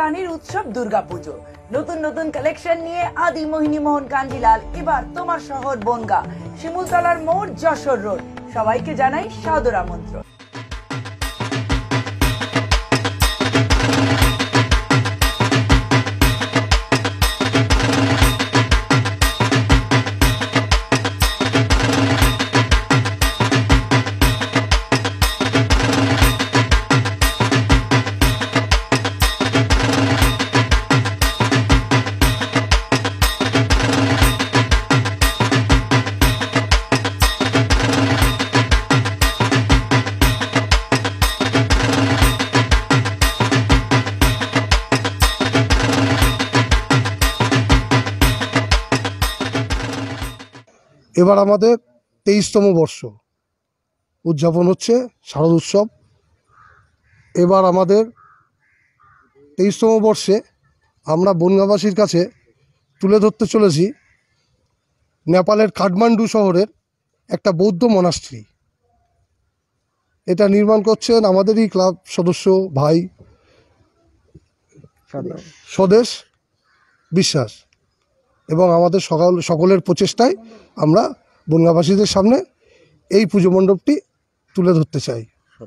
কাহানির উৎসব দুর্গাপুজো। নতুন নতুন কালেকশন নিয়ে আদি মোহিনী মোহন কাঞ্জিলাল এবার তোমার শহর বনগাঁ, শিমুলতলার মোড়, যশোর রোড। সবাইকে জানাই সাদর আমন্ত্রণ। এবার আমাদের 23তম বর্ষ উদযাপন হচ্ছে শারদ উৎসব। এবার আমাদের 23তম বর্ষে আমরা বনগাঁবাসীর কাছে তুলে ধরতে চলেছি নেপালের কাঠমান্ডু শহরের একটা বৌদ্ধ মনাস্ট্রি। এটা নির্মাণ করছেন আমাদেরই ক্লাব সদস্য ভাই স্বদেশ বিশ্বাস, এবং আমাদের সকলের প্রচেষ্টায় আমরা বনগাঁবাসীদের সামনে এই পুজো মণ্ডপটি তুলে ধরতে চাই।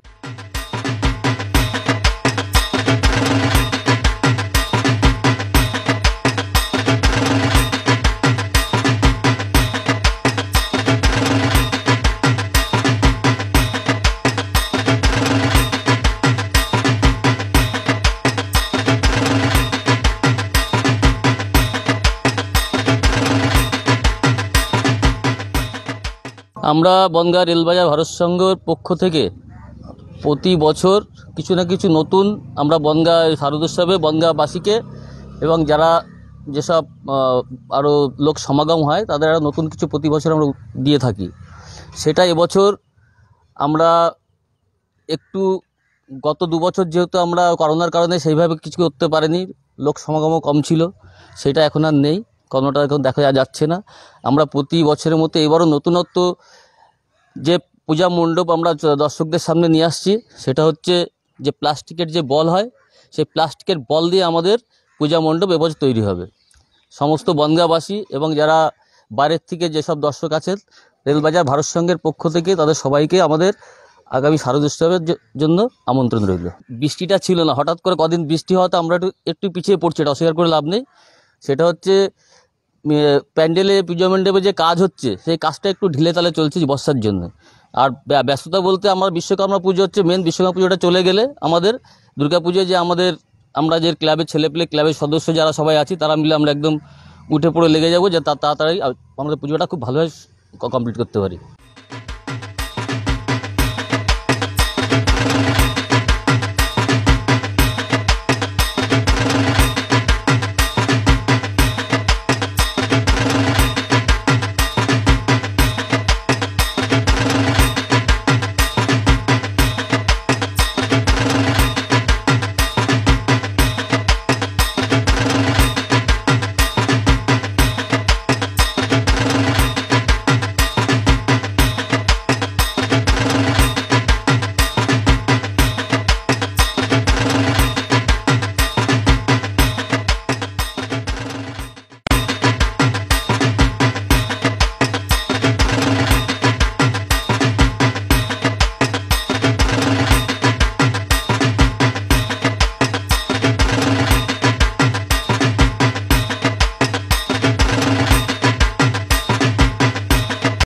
আমরা বনগাঁ রেলবাজার ভারত সংঘের পক্ষ থেকে প্রতি বছর কিছু না কিছু নতুন আমরা বনগাঁ শারদ উৎসবে বনগাঁবাসীকে এবং যারা যেসব আরও লোক সমাগম হয় তাদের আরও নতুন কিছু প্রতি বছর আমরা দিয়ে থাকি। সেটা এবছর আমরা একটু গত 2 বছর যেহেতু আমরা করোনার কারণে সেইভাবে কিছু করতে পারিনি, লোক সমাগমও কম ছিল, সেটা এখন আর নেই, করোনাটা এখন দেখা যাচ্ছে না। আমরা প্রতি বছরের মতো এবারও নতুনত্ব যে পূজা মণ্ডপ আমরা দর্শকদের সামনে নিয়ে আসছি, সেটা হচ্ছে যে প্লাস্টিকের যে বল হয়, সেই প্লাস্টিকের বল দিয়ে আমাদের পূজা মণ্ডপ এবছর তৈরি হবে। সমস্ত বনগাঁবাসী এবং যারা বাইরের থেকে যেসব দর্শক আছেন রেলবাজার ভারত সংঘের পক্ষ থেকে তাদের সবাইকে আমাদের আগামী শারদ উৎসবের জন্য আমন্ত্রণ রইল। বৃষ্টিটা ছিল না, হঠাৎ করে কদিন বৃষ্টি হওয়াতে আমরা একটু পিছিয়ে পড়ছি, এটা অস্বীকার করে লাভ নেই। সেটা হচ্ছে প্যান্ডেলে পূজা মণ্ডপে যে কাজ হচ্ছে সেই কাজটা একটু ঢিলে তালে চলছে বর্ষার জন্য। আর ব্যস্ততা বলতে আমার বিশ্বকর্মা পুজো হচ্ছে মেন, বিশ্বকর্মা পুজোটা চলে গেলে আমাদের দুর্গাপুজোয় যে আমরা যে ক্লাবের ছেলেপেলে ক্লাবের সদস্য যারা সবাই আছি তারা মিলে আমরা একদম উঠে পড়ে লেগে যাবো যে তাড়াতাড়ি আমাদের পুজোটা খুব ভালোভাবে কমপ্লিট করতে পারি।